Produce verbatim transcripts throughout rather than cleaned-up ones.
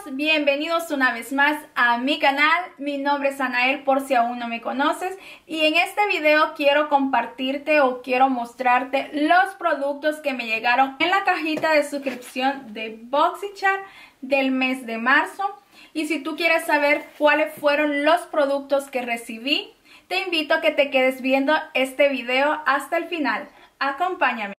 bienvenidos una vez más a mi canal. Mi nombre es Anael, por si aún no me conoces, y en este video quiero compartirte o quiero mostrarte los productos que me llegaron en la cajita de suscripción de BoxyCharm del mes de marzo. Y si tú quieres saber cuáles fueron los productos que recibí, te invito a que te quedes viendo este video hasta el final. Acompáñame.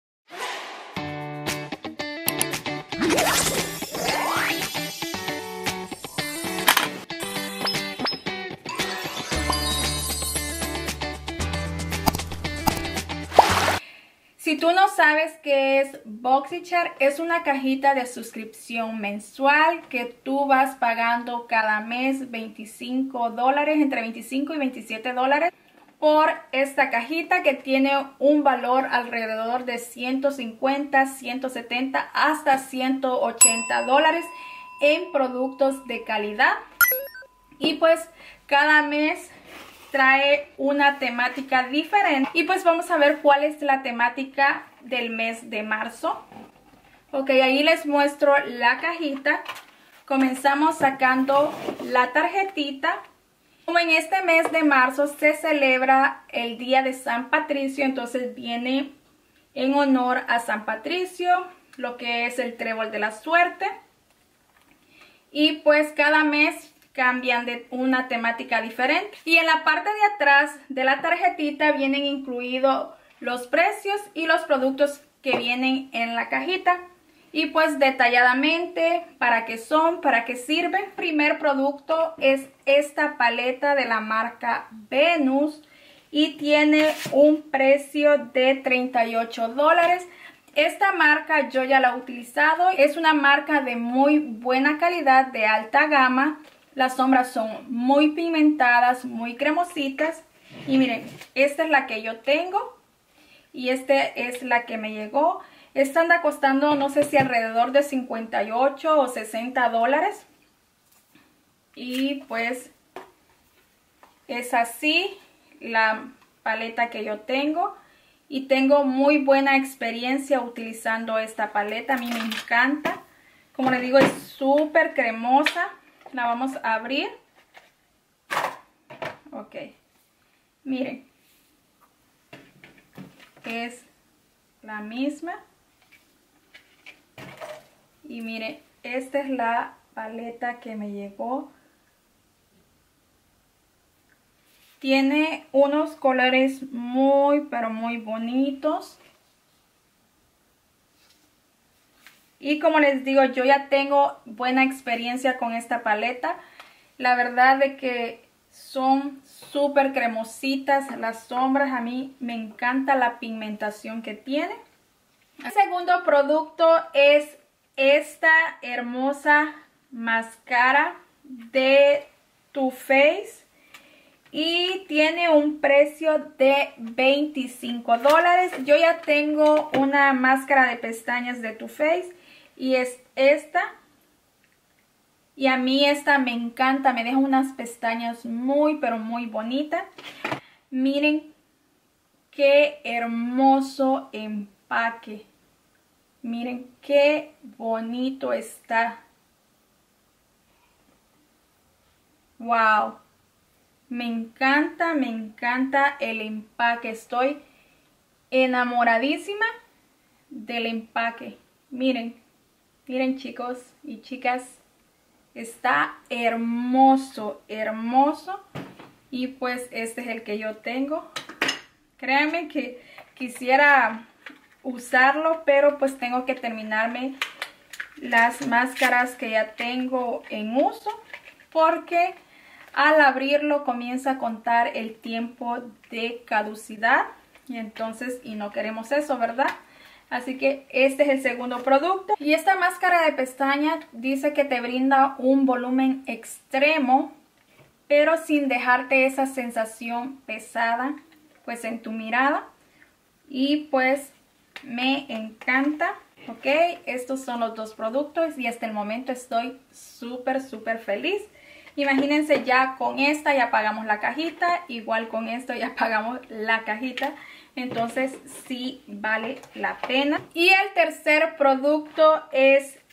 Si tú no sabes qué es BoxyCharm, es una cajita de suscripción mensual que tú vas pagando cada mes veinticinco dólares, entre veinticinco y veintisiete dólares por esta cajita, que tiene un valor alrededor de ciento cincuenta, ciento setenta hasta ciento ochenta dólares en productos de calidad. Y pues cada mes trae una temática diferente, y pues vamos a ver cuál es la temática del mes de marzo. Ok, ahí les muestro la cajita. Comenzamos sacando la tarjetita. Como en este mes de marzo se celebra el día de San Patricio, entonces viene en honor a San Patricio lo que es el trébol de la suerte, y pues cada mes cambian de una temática diferente. Y en la parte de atrás de la tarjetita vienen incluidos los precios y los productos que vienen en la cajita, y pues detalladamente para qué son, para qué sirven. El primer producto es esta paleta de la marca Venus y tiene un precio de treinta y ocho dólares. Esta marca yo ya la he utilizado, es una marca de muy buena calidad, de alta gama. Las sombras son muy pigmentadas, muy cremositas. Y miren, esta es la que yo tengo y esta es la que me llegó. Esta anda costando, no sé si alrededor de cincuenta y ocho o sesenta dólares. Y pues es así la paleta que yo tengo. Y tengo muy buena experiencia utilizando esta paleta. A mí me encanta. Como les digo, es súper cremosa. La vamos a abrir. Ok, miren, es la misma. Y miren, esta es la paleta que me llegó. Tiene unos colores muy pero muy bonitos. Y como les digo, yo ya tengo buena experiencia con esta paleta. La verdad de que son súper cremositas las sombras. A mí me encanta la pigmentación que tiene. El segundo producto es esta hermosa máscara de Too Faced. Y tiene un precio de veinticinco dólares. Yo ya tengo una máscara de pestañas de Too Faced. Y es esta. Y a mí esta me encanta. Me deja unas pestañas muy pero muy bonitas. Miren qué hermoso empaque. Miren qué bonito está. Wow. Me encanta, me encanta el empaque. Estoy enamoradísima del empaque. Miren. Miren, chicos y chicas, está hermoso, hermoso. Y pues este es el que yo tengo. Créanme que quisiera usarlo, pero pues tengo que terminarme las máscaras que ya tengo en uso, porque al abrirlo comienza a contar el tiempo de caducidad. Y entonces, y no queremos eso, ¿verdad? Así que este es el segundo producto. Y esta máscara de pestañas dice que te brinda un volumen extremo, pero sin dejarte esa sensación pesada pues en tu mirada. Y pues me encanta. Ok, estos son los dos productos y hasta el momento estoy súper súper feliz. Imagínense, ya con esta ya pagamos la cajita, igual con esto ya pagamos la cajita. Entonces sí vale la pena. Y el tercer producto es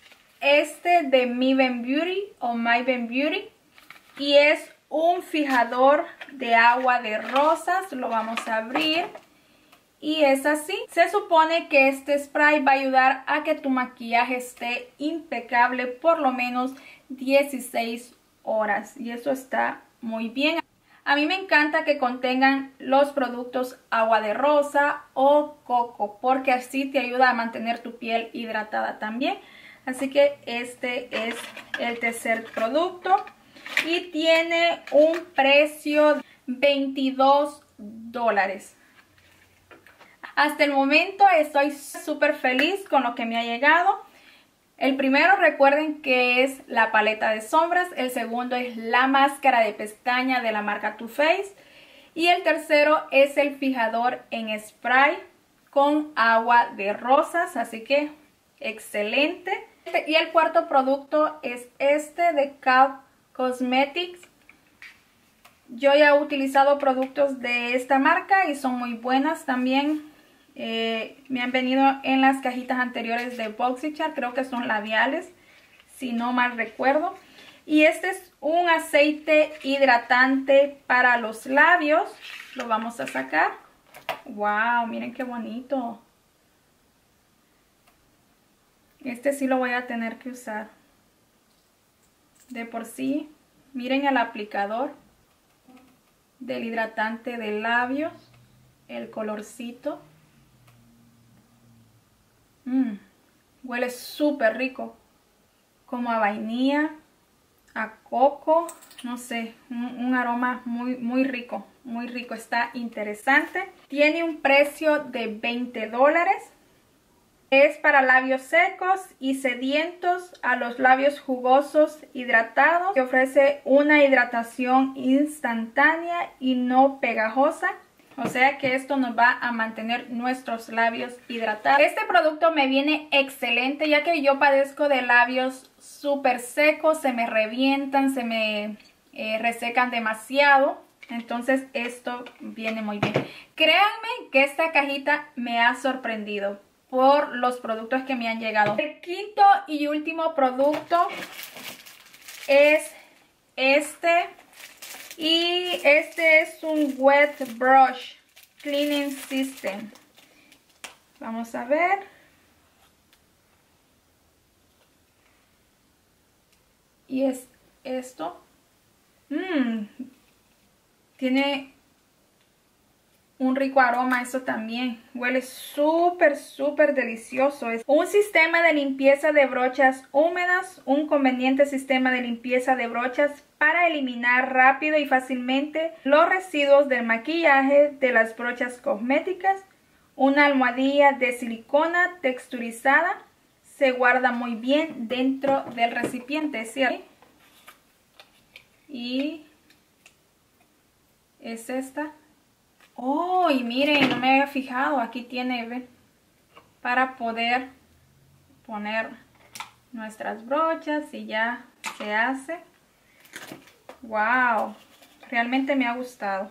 este de Mi Ben Beauty o My Ben Beauty y es un fijador de agua de rosas. Lo vamos a abrir y es así. Se supone que este spray va a ayudar a que tu maquillaje esté impecable por lo menos dieciséis horas y eso está muy bien. A mí me encanta que contengan los productos agua de rosa o coco porque así te ayuda a mantener tu piel hidratada también. Así que este es el tercer producto y tiene un precio de veintidós dólares. Hasta el momento estoy súper feliz con lo que me ha llegado. El primero, recuerden que es la paleta de sombras. El segundo es la máscara de pestaña de la marca Too Faced. Y el tercero es el fijador en spray con agua de rosas. Así que excelente. Y el cuarto producto es este de Cab Cosmetics. Yo ya he utilizado productos de esta marca y son muy buenas también. Eh, me han venido en las cajitas anteriores de BoxyCharm, creo que son labiales, si no mal recuerdo. Y este es un aceite hidratante para los labios. Lo vamos a sacar. ¡Wow! Miren qué bonito. Este sí lo voy a tener que usar. De por sí, miren el aplicador del hidratante de labios. El colorcito. Mm, huele súper rico, como a vainilla, a coco, no sé, un, un aroma muy, muy rico, muy rico, está interesante. Tiene un precio de veinte dólares. Es para labios secos y sedientos a los labios jugosos hidratados. Que ofrece una hidratación instantánea y no pegajosa. O sea que esto nos va a mantener nuestros labios hidratados. Este producto me viene excelente ya que yo padezco de labios súper secos. Se me revientan, se me eh, resecan demasiado. Entonces esto viene muy bien. Créanme que esta cajita me ha sorprendido por los productos que me han llegado. El quinto y último producto es este. Y este es un Wet Brush Cleaning System. Vamos a ver. Y es esto. Mmm. Tiene un rico aroma, eso también. Huele súper, súper delicioso. Es un sistema de limpieza de brochas húmedas. Un conveniente sistema de limpieza de brochas para eliminar rápido y fácilmente los residuos del maquillaje de las brochas cosméticas. Una almohadilla de silicona texturizada. Se guarda muy bien dentro del recipiente, ¿cierto? Y es esta. Oh, y miren, no me había fijado, aquí tiene, ¿ven? Para poder poner nuestras brochas y ya se hace. Wow, realmente me ha gustado.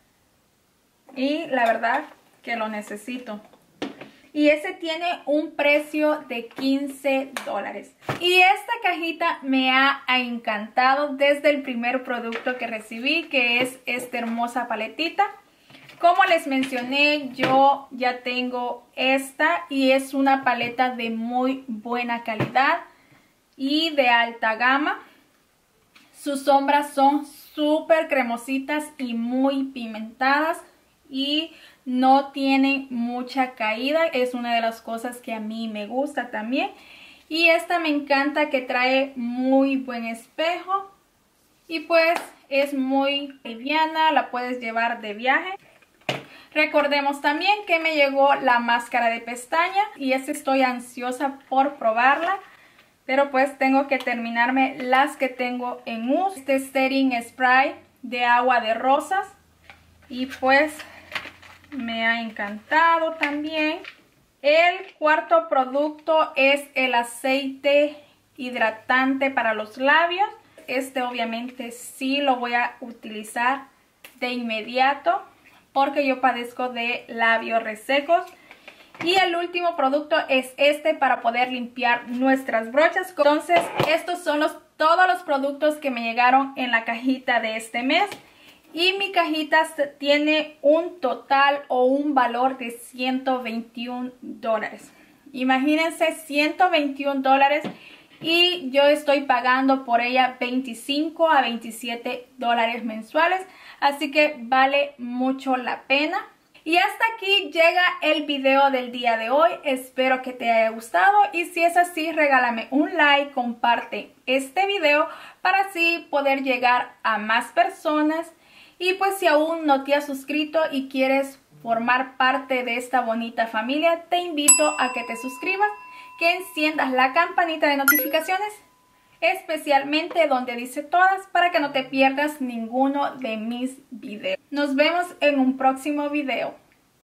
Y la verdad que lo necesito. Y ese tiene un precio de quince dólares. Y esta cajita me ha encantado desde el primer producto que recibí, que es esta hermosa paletita. Como les mencioné, yo ya tengo esta y es una paleta de muy buena calidad y de alta gama. Sus sombras son súper cremositas y muy pigmentadas y no tienen mucha caída. Es una de las cosas que a mí me gusta también. Y esta me encanta que trae muy buen espejo y pues es muy liviana, la puedes llevar de viaje. Recordemos también que me llegó la máscara de pestaña y esta estoy ansiosa por probarla. Pero pues tengo que terminarme las que tengo en uso. Este setting spray de agua de rosas. Y pues me ha encantado también. El cuarto producto es el aceite hidratante para los labios. Este obviamente sí lo voy a utilizar de inmediato porque yo padezco de labios resecos. Y el último producto es este para poder limpiar nuestras brochas. Entonces estos son los, todos los productos que me llegaron en la cajita de este mes. Y mi cajita tiene un total o un valor de ciento veintiún dólares. Imagínense, ciento veintiún dólares. Y yo estoy pagando por ella veinticinco a veintisiete dólares mensuales. Así que vale mucho la pena. Y hasta aquí llega el video del día de hoy. Espero que te haya gustado. Y si es así, regálame un like, comparte este video para así poder llegar a más personas. Y pues si aún no te has suscrito y quieres formar parte de esta bonita familia, te invito a que te suscribas, que enciendas la campanita de notificaciones, especialmente donde dice todas, para que no te pierdas ninguno de mis videos. Nos vemos en un próximo video.